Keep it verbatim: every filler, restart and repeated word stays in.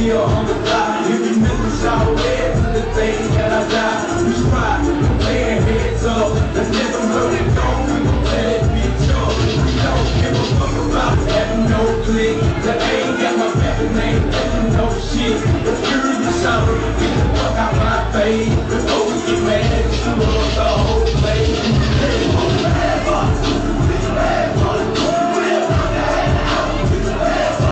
here on the fly. If you miss the shower head to the day that I die, we try, laying heads up. Let's get some money gone, we gon' let it be tough. We don't give a fuck about having no click.